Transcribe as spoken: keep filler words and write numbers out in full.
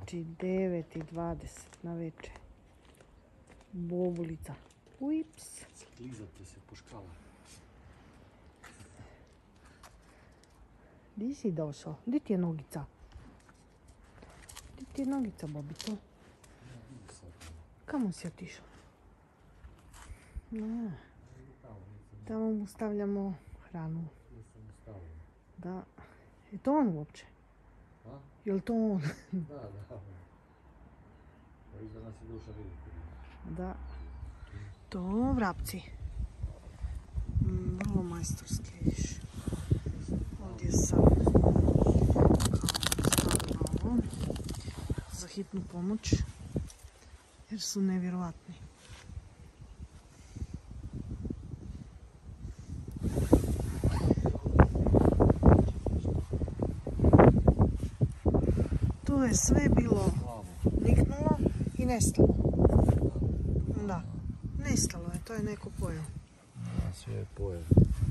Znači devet i dvadeset na večer. Bobulica. Uips. Sklizate se po škala. Di si došao? Di ti je nogica? Di ti je nogica, Bobico? Kamo si otišao? No, tamo mu stavljamo hranu. Da. Je to on uopće? Je li to on? Da, da. Iza nas je duša vidjeti. Da. To vrapci. Vrlo majstorski, vidiš. Ovdje sam stavila ovo za hitnu pomoć jer su nevjerovatni. Tu je sve bilo niknulo i nestalo. Da, nestalo je, to je neko pojeo. Sve je pojeo.